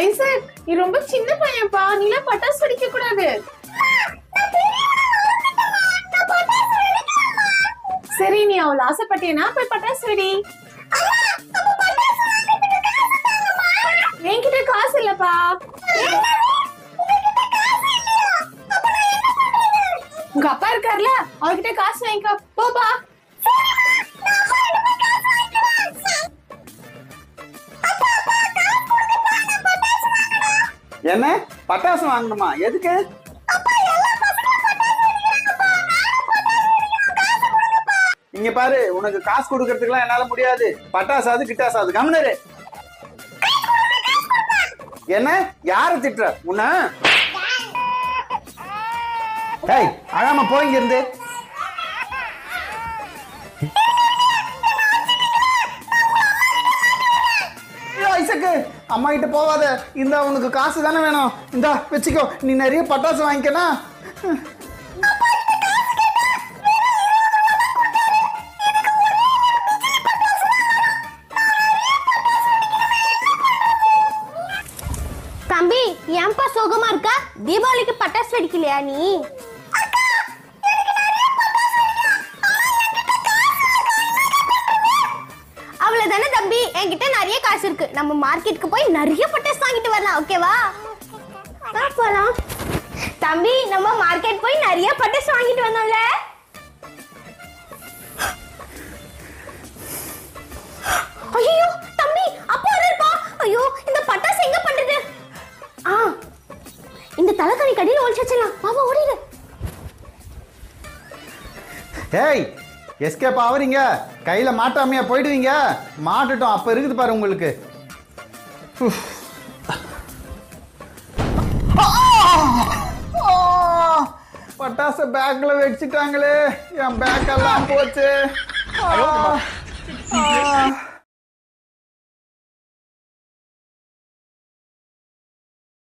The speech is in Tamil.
ஐசக், நீ ரொம்ப சின்ன பையன்பா, நீலாம் பட்டாசு வெடிக்க கூடாது. சரி, நீ அவ்வளவு ஆசைப்பட்டேனா போய் பட்டாசு வெடி. என்கிட்ட காசு இல்லப்பா. உங்க அப்பா இருக்காருல, அவர்கிட்ட காசு வாங்கிக்கோ. போப்பா. என்ன பட்டாசு வாங்கணுமா? எதுக்கு? இங்க பாரு, உனக்கு காசு கொடுக்கறதுக்குலாம் என்னால முடியாது. பட்டாசாது கிட்டாசாது கம்னரு. என்ன யார திட்டுற? உன்ன டேய், அழாம போய் இங்க இருந்து. ஐசக்கு, அம்மா கிட்ட போவாத. இந்த உனக்கு காசு தானே வேணும், இந்தா வச்சுக்கோ. நீ நிறைய பட்டாசு வாங்கிக்கனா. தம்பி, ஏன்பா சோகமா இருக்கா? தீபாவளிக்கு பட்டாசு வெடிக்கலையா நீ? அவ்வளவுதானே தம்பி, என்கிட்ட நிறைய காசு இருக்கு. நம்ம மார்க்கெட்டுக்கு போய் நிறைய பட்டாசு வாங்கிட்டு வரலாம். ஓகேவா? போலாம் தம்பி, நம்ம மார்க்கெட் போய் நிறைய பட்டாசு வாங்கிட்டு வந்தோம்ல. ஐயோ தம்பி, அப்பா வரப்பா. ஐயோ, இந்த பட்டாசு எங்க பண்றது? இந்த தலைக்கணி கடியில ஒளிச்சலாம். பாவா ஓடிடு. டேய், எஸ்கேப் ஆவறீங்க, கையில மாட்டாமையா போயிடுவீங்க. மாட்டுட்டோம், அப்ப இருக்குது பாரு உங்களுக்கு. பட்டாசு பேக்ல வச்சுட்டாங்களே, என் பேக் எல்லாம் போச்சு.